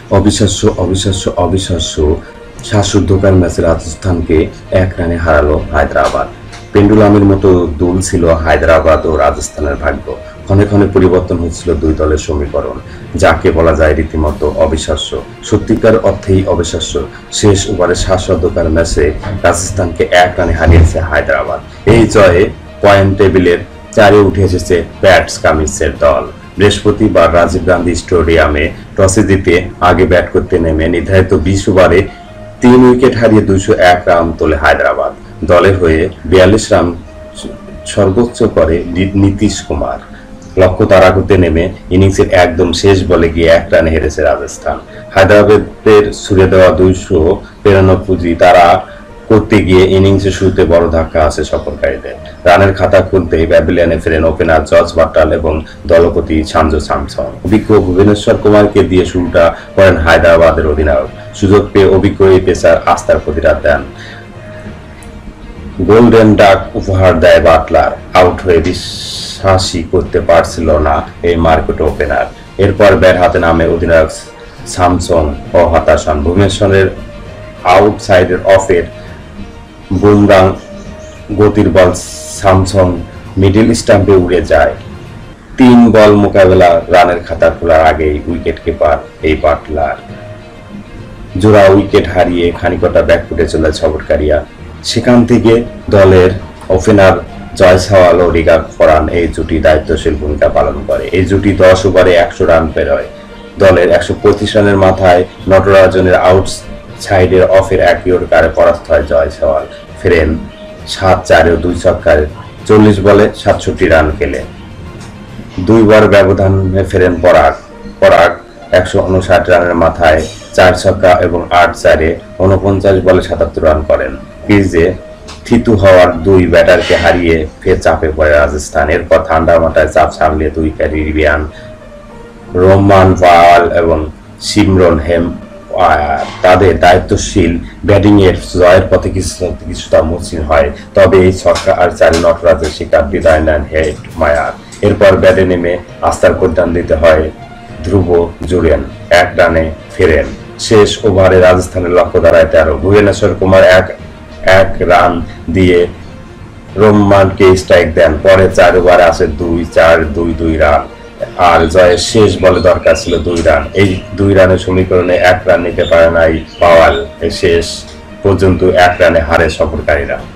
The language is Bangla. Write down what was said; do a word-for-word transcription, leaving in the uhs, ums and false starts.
অবিশ্বাস্য অবিশ্বাস্য অবিশ্বাস্য শ্বাসরুদ্ধকর ম্যাচে রাজস্থানকে এক রানে হারালো হায়দ্রাবাদ। পেন্ডুলামের মতো দুল ছিল হায়দ্রাবাদ ও রাজস্থানের ভাগ্য। ক্ষণে ক্ষণে পরিবর্তন হচ্ছিল দুই দলের সমীকরণ, যাকে বলা যায় রীতিমতো অবিশ্বাস্য, সত্যিকার অর্থেই অবিশ্বাস্য। শেষ ওভারে শ্বাসরুদ্ধকর ম্যাচে রাজস্থানকে এক রানে হারিয়েছে হায়দ্রাবাদ। এই জয়ে পয়েন্ট টেবিলের চারে উঠে এসেছে প্যাটস কামিন্সের দল। বৃহস্পতিবার রাজীব গান্ধী স্টেডিয়ামে টসে জিতে আগে ব্যাট করতে নেমে নির্ধারিত বিশ ওভারে তিন উইকেট হারিয়ে দুইশো এক রান তোলে হায়দ্রাবাদ। দলের হয়ে বিয়াল্লিশ রান সর্বোচ্চ করে নীতিশ কুমার। লক্ষ্য তাড়া করতে নেমে ইনিংসের একদম শেষ বলে গিয়ে এক রানে হেরেছে রাজস্থান। হায়দ্রাবাদের ছুড়ে দেওয়া দুইশো পেরানো পুঁজি তারা করতে গিয়ে ইনিংসের শুরুতে বড় ধাক্কা আসে সফরকারীদের। রানের খাতা খুলতে প্যাভিলিয়নে ফেরেন ওপেনার জর্জ বাটলার এবং দলপতি সঞ্জু স্যামসন। অভিজ্ঞ ভুবনেশ্বর কুমারকে দিয়ে শুরুটা করেন হায়দ্রাবাদের অধিনায়ক। সুযোগ পেয়ে অভিজ্ঞ এই পেসার আস্থার প্রতিরাত দেন। গোল্ডেন ডাক উপহার দেয় বাটলার। আউট হয়ে বিশ্বাসই করতে পারছিল না এই মার্কেট ওপেনার। এরপর ব্যাট হাতে নামে অধিনায়ক স্যামসন ও হতাশ হন। ভুবনেশ্বরের আউটসাইডের অফের বুমরাং গতির বল স্যামসন মিডল স্টাম্পে উড়ে যায়। তিন বল মোকাবেলা রানের খাতা খোলার আগেই উইকেট কিপার এই বাটলার জোড়া উইকেট হারিয়ে খানিকটা ব্যাকফুটে চলে সফরকারীরা। সেখান থেকে দলের ওপেনার জয়সওয়াল ও রিগার ফরান এই জুটি দায়িত্বশীল ভূমিকা পালন করে। এই জুটি দশ ওভারে একশো রান বেরোয়। দলের একশো পঁচিশ রানের মাথায় নটরাজনের আউট সাইডের অফের এক ইয়র্কারে পরাস্ত হয় জয়সওয়াল। ফেরেন সাত চারে ও দুই ছক্কায় চল্লিশ বলে সাতষট্টি রান খেলে। দুইবার ব্যবধানে ফেরেন পরাগ। পরাগ একশো উনষাট রানের মাথায় চার ছক্কা এবং আট চারে উনপঞ্চাশ বলে সাতাত্তর রান করেন। ক্রিজে থিতু হওয়ার দুই ব্যাটারকে হারিয়ে ফের চাপে পড়ে রাজস্থান। এরপর ঠান্ডা মাথায় চাপ সামলিয়ে দুই ক্যারিবিয়ান রোমান পাওয়াল এবং সিমরন হেম তাদের দায়িত্বশীল ব্যাটিং এর জয়ের পথে কিছুটা মসৃণ হয়। তবে এই ছক্কা আর চারে নটরাজের শিকার বিদায় নেন হেড মায়ার। এরপর ব্যাটে নেমে আস্থার প্রদান দিতে হয় ধ্রুব জুরেন। এক রানে ফেরেন। শেষ ওভারে রাজস্থানের লক্ষ্য দাঁড়ায় তেরো। ভুবনেশ্বর কুমার এক এক রান দিয়ে রোমানকে স্ট্রাইক দেন। পরে চার ওভারে আসে দুই চার দুই দুই রান। আর জয়ের শেষ বলে দরকার ছিল দুই রান। এই দুই রানের সমীকরণে এক রান নিতে পারে নাই পাওয়াল। শেষ পর্যন্ত এক রানে হারে সফরকারীরা।